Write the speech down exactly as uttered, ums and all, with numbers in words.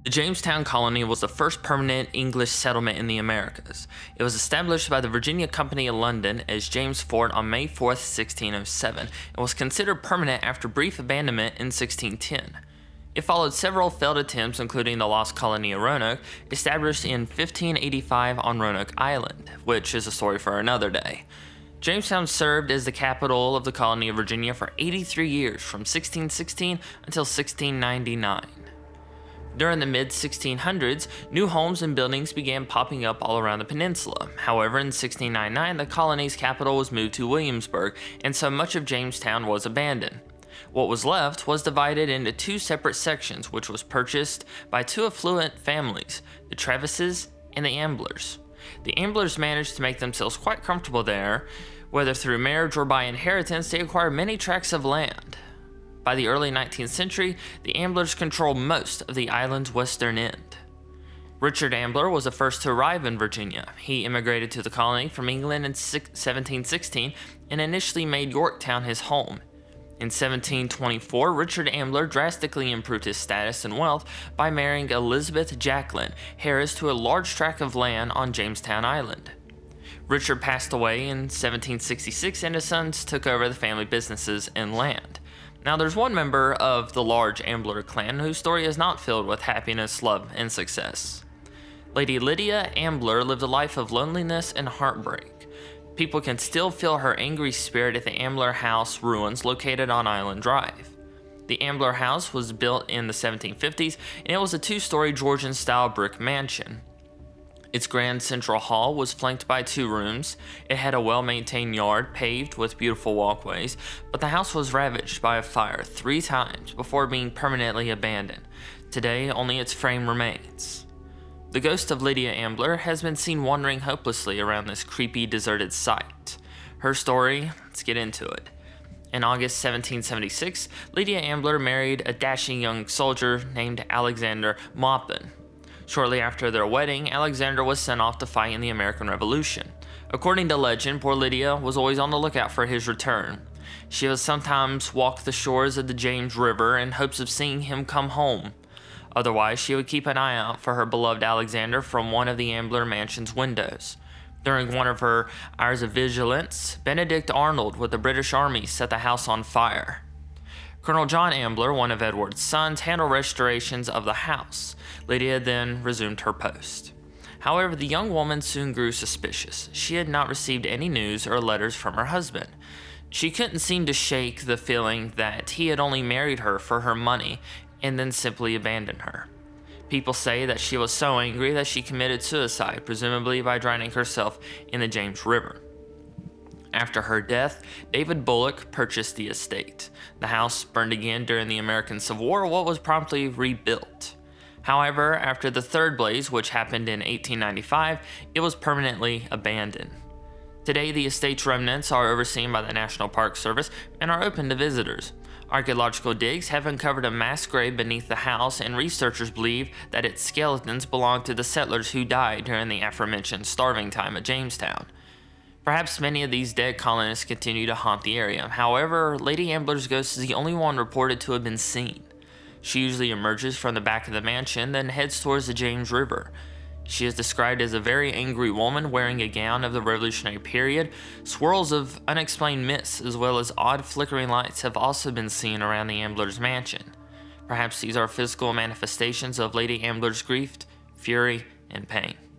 The Jamestown colony was the first permanent English settlement in the Americas. It was established by the Virginia Company of London as James Fort on May fourth, sixteen oh seven, and was considered permanent after brief abandonment in sixteen ten. It followed several failed attempts, including the lost colony of Roanoke, established in fifteen eighty-five on Roanoke Island, which is a story for another day. Jamestown served as the capital of the colony of Virginia for eighty-three years, from sixteen sixteen until sixteen ninety-nine. During the mid sixteen hundreds, new homes and buildings began popping up all around the peninsula. However, in sixteen ninety-nine, the colony's capital was moved to Williamsburg, and so much of Jamestown was abandoned. What was left was divided into two separate sections, which was purchased by two affluent families, the Travises and the Amblers. The Amblers managed to make themselves quite comfortable there. Whether through marriage or by inheritance, they acquired many tracts of land. By the early nineteenth century, the Amblers controlled most of the island's western end. Richard Ambler was the first to arrive in Virginia. He immigrated to the colony from England in seventeen sixteen and initially made Yorktown his home. In seventeen twenty-four, Richard Ambler drastically improved his status and wealth by marrying Elizabeth Jacqueline Harris to a large tract of land on Jamestown Island. Richard passed away in seventeen sixty-six, and his sons took over the family businesses and land. Now, there's one member of the large Ambler clan whose story is not filled with happiness, love, and success. Lady Lydia Ambler lived a life of loneliness and heartbreak. People can still feel her angry spirit at the Ambler House ruins located on Island Drive. The Ambler House was built in the seventeen fifties, and it was a two-story Georgian-style brick mansion. Its grand central hall was flanked by two rooms. It had a well-maintained yard paved with beautiful walkways, but the house was ravaged by a fire three times before being permanently abandoned. Today, only its frame remains. The ghost of Lydia Ambler has been seen wandering hopelessly around this creepy, deserted site. Her story? Let's get into it. In August seventeen seventy-six, Lydia Ambler married a dashing young soldier named Alexander Maupin. Shortly after their wedding, Alexander was sent off to fight in the American Revolution. According to legend, poor Lydia was always on the lookout for his return. She would sometimes walk the shores of the James River in hopes of seeing him come home. Otherwise, she would keep an eye out for her beloved Alexander from one of the Ambler mansion's windows. During one of her hours of vigilance, Benedict Arnold with the British Army set the house on fire. Colonel John Ambler, one of Edward's sons, handled restorations of the house. Lydia then resumed her post. However, the young woman soon grew suspicious. She had not received any news or letters from her husband. She couldn't seem to shake the feeling that he had only married her for her money and then simply abandoned her. People say that she was so angry that she committed suicide, presumably by drowning herself in the James River. After her death, David Bullock purchased the estate. The house burned again during the American Civil War, what was promptly rebuilt. However, after the third blaze, which happened in eighteen ninety-five, it was permanently abandoned. Today, the estate's remnants are overseen by the National Park Service and are open to visitors. Archaeological digs have uncovered a mass grave beneath the house, and researchers believe that its skeletons belong to the settlers who died during the aforementioned starving time at Jamestown. Perhaps many of these dead colonists continue to haunt the area. However, Lady Ambler's ghost is the only one reported to have been seen. She usually emerges from the back of the mansion, then heads towards the James River. She is described as a very angry woman wearing a gown of the Revolutionary period. Swirls of unexplained mists as well as odd flickering lights have also been seen around the Ambler's mansion. Perhaps these are physical manifestations of Lady Ambler's grief, fury, and pain.